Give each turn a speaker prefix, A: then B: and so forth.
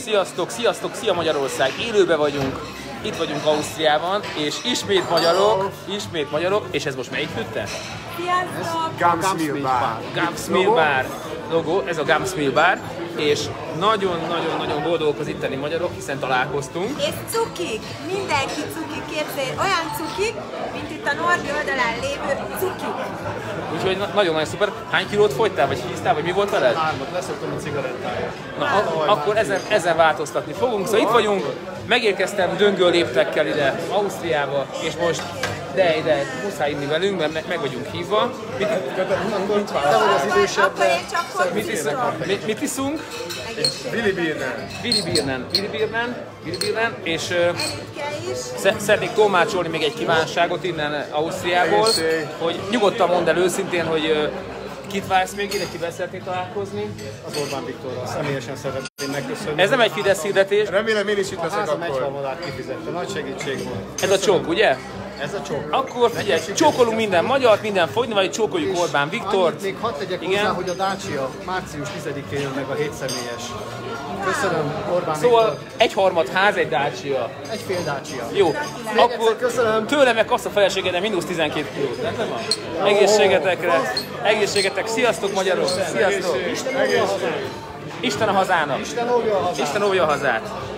A: sziasztok, sziasztok, szia Magyarország, élőben vagyunk, itt vagyunk Ausztriában, és ismét magyarok, és ez most melyik hütte?
B: Sziasztok!
A: Gamsmill Bar logó, ez a Gamsmill Bar, és nagyon-nagyon boldogok az itteni magyarok, hiszen találkoztunk.
B: És cukik, mindenki cukik, képzelj, olyan cukik, mint itt a Norbi oldalán lévő cukik.
A: Úgyhogy nagyon-nagyon szuper. Hány kilót fogytál, vagy híztál, vagy mi volt veled?
C: 3, leszoktam a cigarettáját.
A: Na, akkor ezen változtatni fogunk. Szóval itt vagyunk, megérkeztem döngő léptekkel ide Ausztriába, és most de muszáj inni velünk, mert meg vagyunk hívva.
C: Te vagy az idősebb,
B: Akkor én csak fordítom.
A: Mit iszunk? Willi Birnen, és
B: Erikkel is.
A: szeretnék tolmácsolni még egy kívánságot innen Ausztriából, hogy nyugodtan mondd el őszintén, hogy kit vársz még ide, kivel szeretnél találkozni?
C: az Orbán Viktorral személyesen szeretném megköszönni.
A: Ez nem egy Fidesz hirdetés,
D: Remélem én is itt
C: A
D: leszek
C: házam
D: akkor.
C: egyharmadát kifizette, nagy segítség volt.
A: ez a csók, ugye?
C: Ez a csók.
A: Akkor figyelj, csókolunk minden magyart, minden fogyni, vagy csókoljuk Orbán Viktort.
C: Annyit még hadd tegyek
A: Igen.
C: hozzá, hogy a Dacia március 10-én jön meg a 7 személyes. Köszönöm, Orbán
A: Szóval
C: Viktor.
A: 1/3 ház, egy Dacia.
C: Egy fél Dacia.
A: Jó, akkor
C: köszönöm.
A: tőlem meg azt a feleségedre mínusz 12 kilót. Nem van? Egészségetek, sziasztok magyarok, sziasztok! Isten a hazának!
C: Isten óvja a hazát.
A: Isten óvja a hazát!